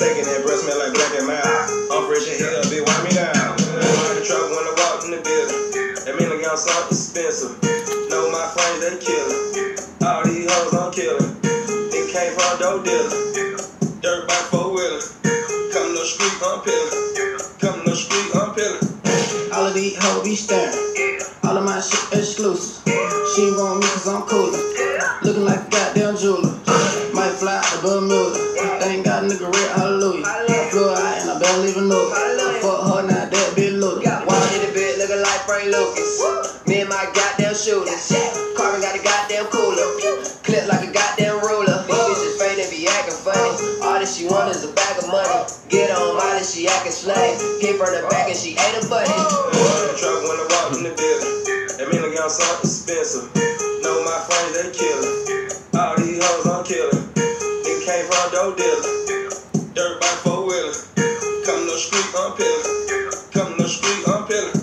Taking that breath smell like black and mild. I'm fresh in here, bitch, wipe me down. I'm in trouble when I walk in the building. That mean I got something expensive. Know my friends, they killin'. All these hoes I'm killin'. Nigga came from a dope dealer. Dirt bike 4-wheeler. Come to the street, I'm peelin'. Come to the street, I'm peelin'. All of these hoes be staring. All of my shit exclusive. She want me cause I'm cooler. Looking like a goddamn jeweler. Might fly out to Bermuda. Thank God nigga red, hallelujah. I flew out and I barely even know it. I fuck her now, that bitch loaded. Wild in the bed looking like Frank Lucas. Me and my goddamn shooters. Carvin got a goddamn cooler. Clip like a goddamn ruler. These bitches fake, they be acting funny. All that she want is a bag of money. Get on Molly, she acting slave. Hit from the back and she ate a buddy. Trouble when I walk in the building. That mean I got something expensive. Know my friends, they killin'. All these hoes I'm killin'. Nigga came from a dope dealer. Dirt bike 4-wheeler. Come to the street, I'm peelin'. Come to the street, I'm peelin'.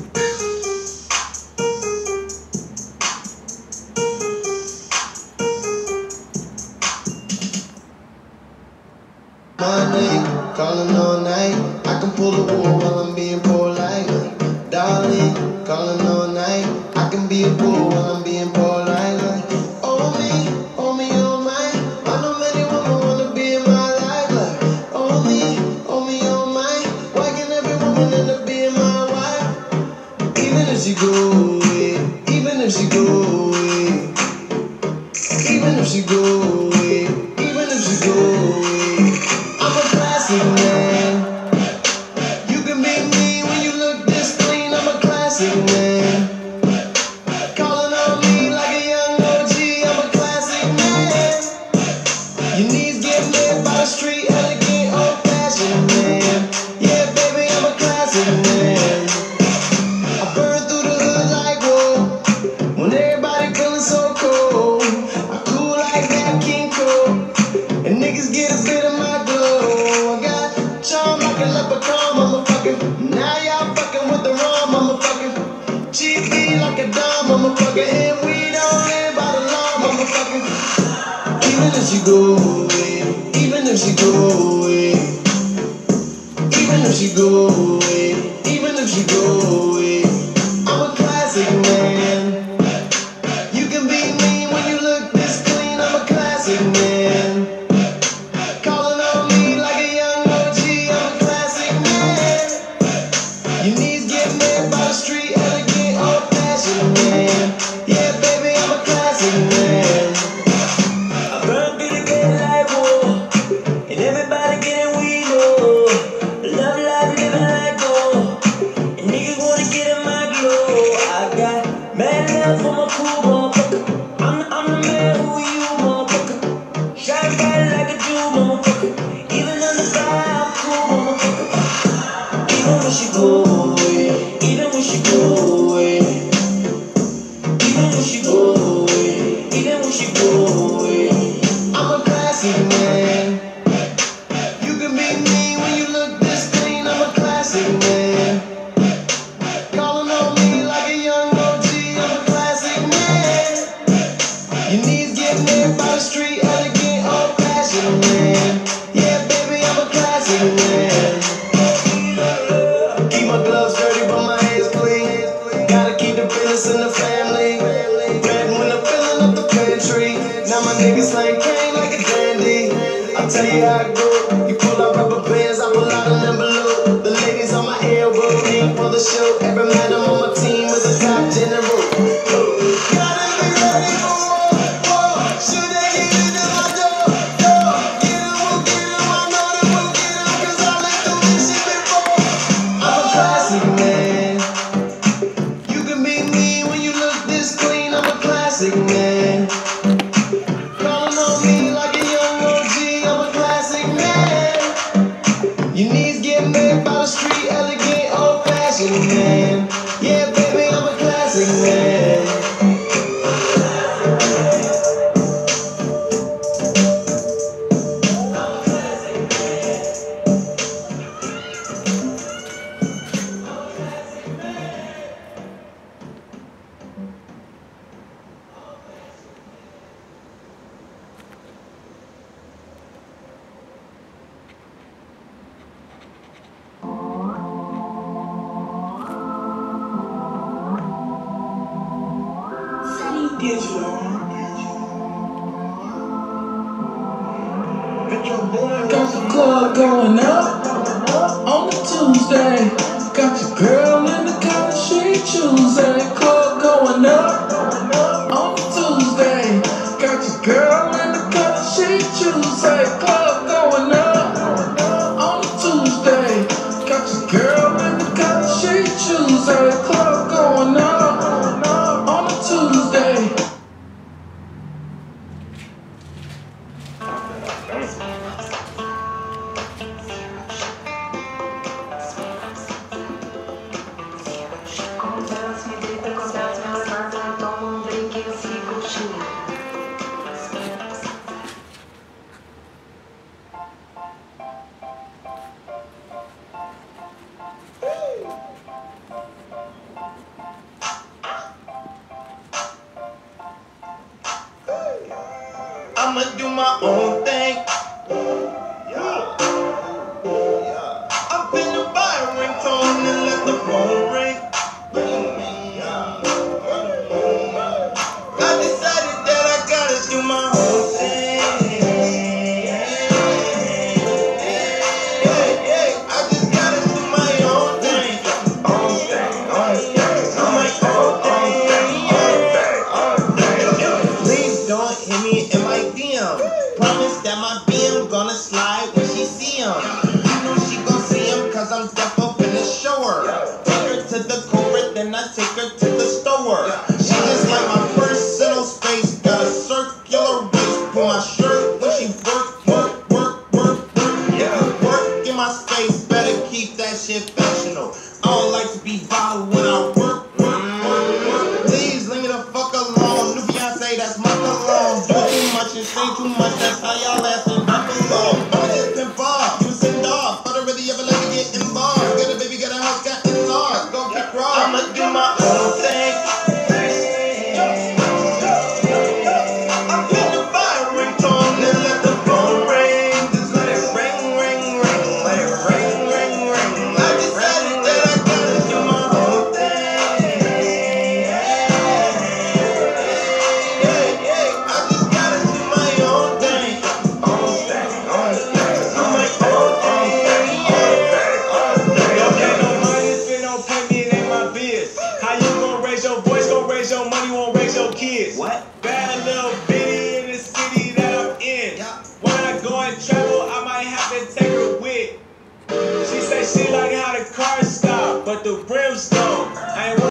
My name, calling all night. I can pull the wool while I'm being polite. Darling, calling all night. I can be a bull while I'm being polite. Oh me, oh my. I know many women wanna be in my life. Oh me, oh my. Why can every woman end up being my wife? Even if she go away, even if she go away, even if she go away, even if she go away. I'm a classic man. You can be me when you look this clean. I'm a classic man. Calling on me like a young OG. I'm a classic man. Your knees get lit by the street, elegant, old-fashioned man. Yeah, baby, I'm a classic man. I burn through the hood like whoa. When everybody feeling so cold, I cool like that King Cole. And niggas get a bit of my glow. I got charm like a leprechaun, motherfucker. Now y'all fucking with the wrong motherfucker. GP like a dime, motherfucker. And we don't live by the law, motherfucker. Even if she go away, even if she go away, even if she go away, even if she go away, I'm a classic man. You can be me when you look this clean. I'm a classic man. Calling on me like a young OG. I'm a classic man. Your knees get met by the street, elegant, old-fashioned man. Yeah, baby, I'm a classic man. I burn through the game like war, and everybody getting weed, oh. Love life, living like gold, and niggas wanna get in my glow. I got mad love for my cool motherfucker. I'm the man who you motherfucker. Shine bright like a jewel motherfucker. Even under fire, I'm cool motherfucker. Even when she go away, even when she go away, even when she go away, even when she go away, I'm a classic man. You can be me when you look this clean. I'm a classic man. Calling on me like a young OG. I'm a classic man. Your knees get lit by the street, elegant, old-fashioned man. Yeah, baby, I'm a classic man. Keep my gloves dirty, but my hands clean. Gotta keep the business in the family. Red when I'm filling up the pantry. Now my niggas slang cane like a dandy. I'll tell you how it go. You pull out rubber bands, I pull out an envelope. The ladies on my elbow, ain't for the show. Every man I'm on my team is a top general. Gotta be ready for war. Should they get into my door? Get 'em, we'll get 'em. I know that we'll get 'em, 'cause I lived through this shit before. I'm a classic man. You can be me when you look this clean. I'm a classic man. Calling on me like a young OG. I'm a classic man. Your knees get met by the street, elegant, old-fashioned man. Yeah, baby, I'm a classic man. Got the club going up on a Tuesday. Got your girl in the collar she Tuesday. Club going up on a Tuesday. Got your girl in the collar she Tuesday. Club going up on a Tuesday. Got your girl in the collar she Tuesday. Club going up on a Tuesday. Com elas me grita, com elas me mata. Toma drink e eu fico chill. I'ma do my own thing. Up in the bar, ringtone and let the phone ring. I decided that I gotta do my own thing. I just gotta do my own thing. Please don't hit me in my DM. Promise that my BM gonna slide when she see him. You know she gon' see him cause I'm deaf up in the shower. Take her to the corporate, then I take her to the store. She just like my personal space. Got a circular waist. Pull my shirt when she work. Work in my space. Better keep that shit functional. I don't like to be violent when I work. Please leave me the fuck alone. New Beyonce, that's my cologne. Do too much and say too much. That's how y'all last and not alone. I'ma just pimp off. You send off. But I really ever let me get involved. Got a baby, got a house, got in-laws. Go kick rock. I'ma do my own thing. I'm in the bar, ringtone, and let the phone ring. Just let it ring, ring, ring. Let it ring, ring, ring. I decided that I gotta do my own thing. I just gotta do my own thing. Do my own thing. Okay, no money spent on pay me, it ain't my biz. How you gon' raise your voice, gon' raise your money, won't raise your kids? What? Bad little bitty in the city that I'm in. When I go and travel, I might have to take her with. She say she like how the car stop, but the rims don't. I ain't